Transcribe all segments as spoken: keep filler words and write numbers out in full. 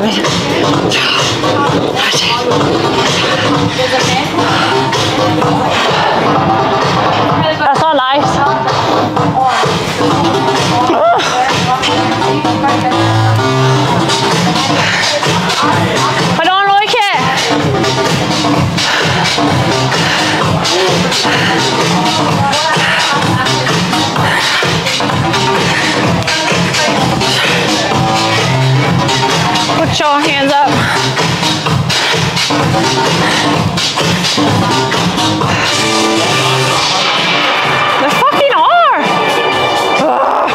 That's not nice. I don't like it. Put your hands up. They fucking are. Ugh.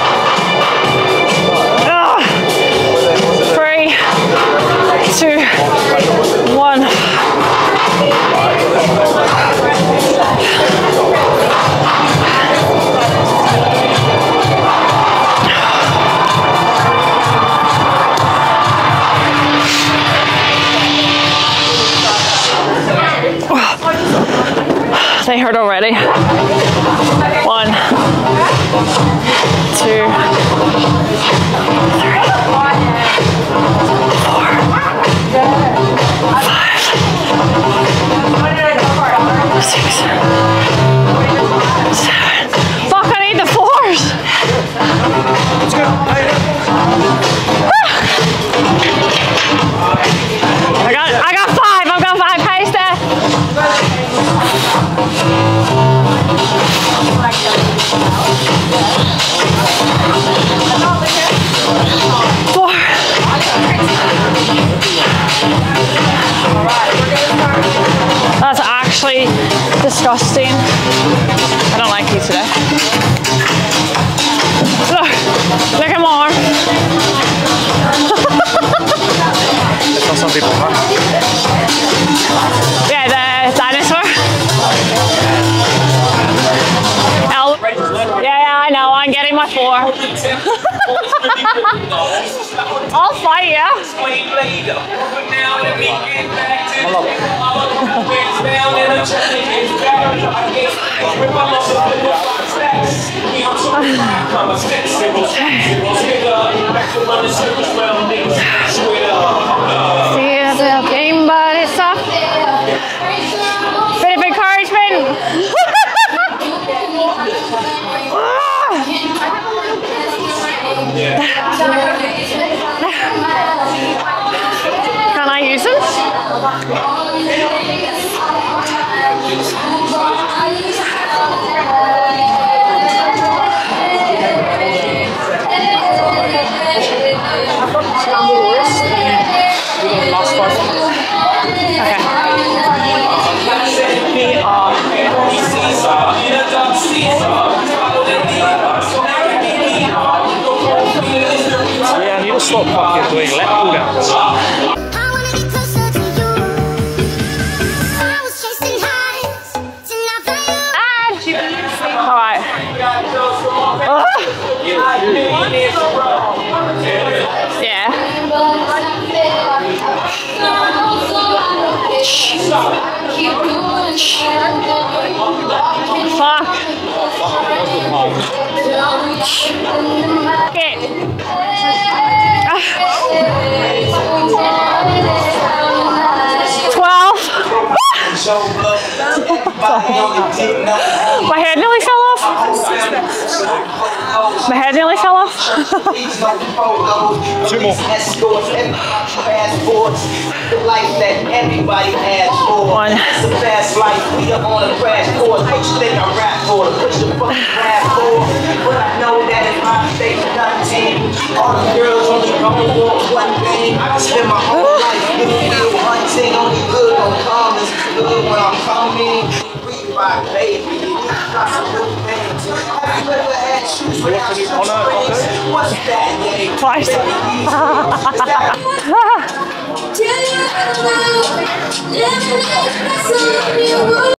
Ugh. Three, two, one. They hurt already. One, two, three, four, five, six, seven. Fuck, I need the fours. Let's go. I got, I got five. I've got five. Pace there. Four. That's actually disgusting. I don't like you today. Look, look at more. It's not some people, huh? Yeah, the dinosaur. El yeah, yeah, I know. I'm getting my four. I'll fight you. See it's a game, but it's a bit of encouragement. Can I use them? Okay. Yeah, I need to stop fucking doing lat pull downs. Alright. Yeah. Fuck. Okay. twelve. My head nearly fell off. My head nearly fell off. Two more. One. Twice.